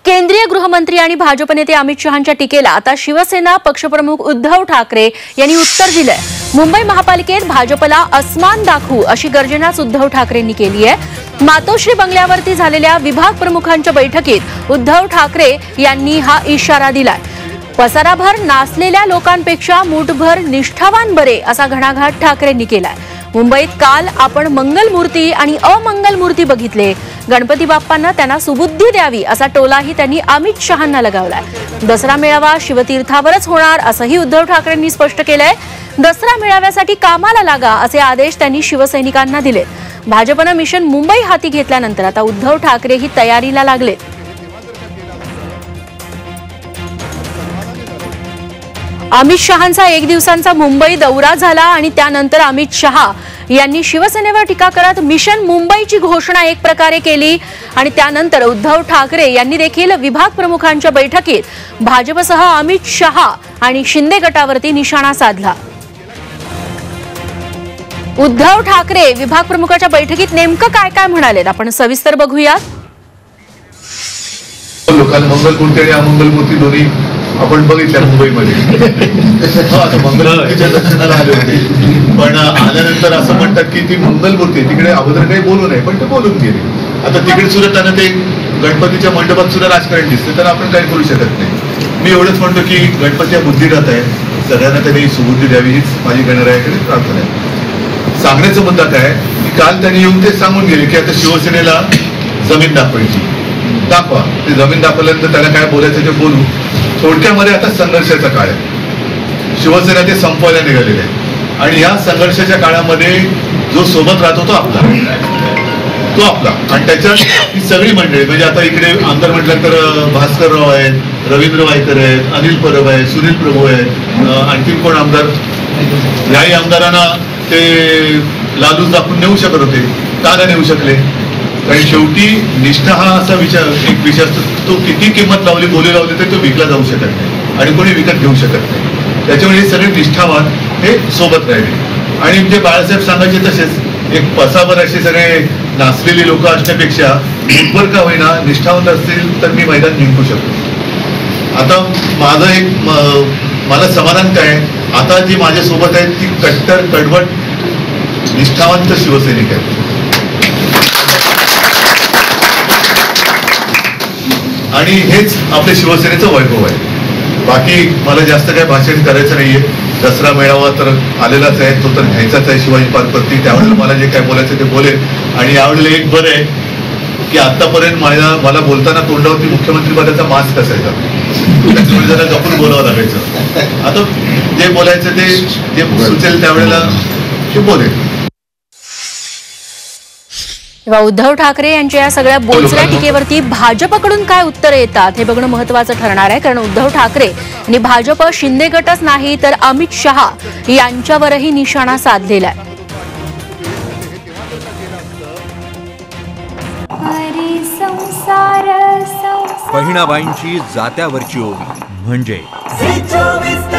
केंद्रीय गृहमंत्री आणि भाजप नेते अमित शहांच्या टीकेला आता शिवसेना पक्षप्रमुख उद्धव ठाकरे यांनी उत्तर दिलंय। मुंबई महापालिकेत भाजपला अस्मान दाखवू अशी गर्जनाच उद्धव ठाकरेंनी केली आहे। मातोश्री बंगल्यावरती झालेल्या विभाग प्रमुखांच्या बैठकीत उद्धव ठाकरे यांनी हा इशारा दिलाय। पसाराभर नाचलेल्या लोकांपेक्षा मूठभर निष्ठावान बरे असा घणाघात ठाकरेंनी केलाय। मुंबईत काल आपण मंगल मूर्ती आणि अमंगल मूर्ती बघितले। गणपती बाप्पांना त्यांना सुबुद्धी द्यावी असा टोलाही त्यांनी अमित शहांना लगावलाय। दसरा मेळावा शिवतीर्थावरच होणार असंही उद्धव ठाकरेंनी स्पष्ट केलंय। दसरा मेळाव्यासाठी कामाला लागा असे आदेश त्यांनी शिवसैनिकांना दिले। भाजपनं मिशन मुंबई हाती घेतल्यानंतर आता उद्धव ठाकरे ही तयारीला लागले। अमित शहांचा एक दिवसांचा मुंबई दौरा झाला आणि त्यानंतर अमित शहा यांनी शिवसेनेवर टीका करत मिशन मुंबईची घोषणा एक प्रकारे केली आणि त्यानंतर उद्धव ठाकरे यांनी देखील विभाग प्रमुखांच्या बैठकीत भाजपसह अमित शहा आणि शिंदे गटावरती निशाणा साधला। उद्धव ठाकरे विभाग प्रमुखांच्या बैठकीत नेमकं काय काय म्हणालेत आपण सविस्तर बघूया। लोकांना मंगल मूर्ती आणि अमंगल मूर्ती दोन्ही आपण बघितल्या मुंबईमध्ये। आता मंगलमूर्तीच्या दर्शनाला आले होते, पण आल्यानंतर असं म्हणतात की ती मंगलमूर्ती तिकडे अगोदर काही बोलू नये, पण ते बोलून गेले। आता तिकडे सुद्धा त्यांना ते गणपतीच्या मंडपात सुद्धा राजकारण दिसते, तर आपण काही करू शकत नाही। मी एवढंच म्हणतो की गणपती हा बुद्धिदाता आहे, सगळ्यांना त्यांनी सुबुद्धी द्यावी हीच माझी गणरायाकडे प्रार्थना आहे। सांगण्याचा मुद्दा काय की काल त्यांनी येऊन ते सांगून गेले की आता शिवसेनेला जमीन दाखवायची, दाखवा। ते जमीन दाखवल्यानंतर त्याला काय बोलायचं ते बोलू। थोडक्यामध्ये आता संघर्षाचा काळ आहे, शिवसेना ते संपवायला निघालेले आहे आणि या संघर्षाच्या काळामध्ये जो सोबत राहतो तो आपला आणि त्याच्यात ही सगळी मंडळी म्हणजे आता इकडे आमदार म्हटलं तर भास्करराव आहेत, रवींद्र वायकर आहेत, अनिल परब आहेत, सुनील प्रभू आहेत, आणखी कोण आमदार, याही आमदारांना ते लालूच दाखवून नेऊ शकत होते, का नाही नेऊ शकले? कारण शेवटी निष्ठा हा असा एक विषय असतो, तो किती किंमत लावली बोली लावली तर तो विकला जाऊ शकत नाही आणि कोणी विकत घेऊ शकत नाही। त्याच्यामुळे हे सगळे निष्ठावान हे सोबत राहिले आणि जे बाळासाहेब सांगायचे तसेच एक पसाभर असे सगळे नाचलेली लोक असण्यापेक्षा मूठभर का होईना निष्ठावंत असतील तर मी मैदान जिंकू शकतो। आता माझं एक मला समाधान काय, आता जी माझ्यासोबत आहेत ती कट्टर कडवट निष्ठावंत शिवसैनिक आहेत आणि हेच आपल्या शिवसेनेचं वैभव आहे। बाकी मला जास्त काही भाषण करायचं नाहीये। दसरा मेळावा तर आलेलाच आहे, तो तर घ्यायचाच आहे शिवाजी पार्कवरती, त्यावेळेला मला जे काय बोलायचं ते बोलेल। आणि यावेळेला एक बरं आहे की आतापर्यंत मला बोलताना तोंडावरती मुख्यमंत्री पदाचा मास्क असायचा, त्याच्यामुळे जरा जपून बोलावं लागायचं। आता जे बोलायचं ते जे सुचेल त्यावेळेला ते बोलेल। उद्धव ठाकरे यांच्या या सगळ्या बोलक्या टीकेवरती भाजपकडून काय उत्तर येतात हे बघणं महत्त्वाचं ठरणार आहे, कारण उद्धव ठाकरे यांनी भाजप शिंदे गटच नाही तर अमित शहा यांच्यावरही निशाणा साधलेला आहे। बहिणाबाईंची जात्यावरची ओवी म्हणजे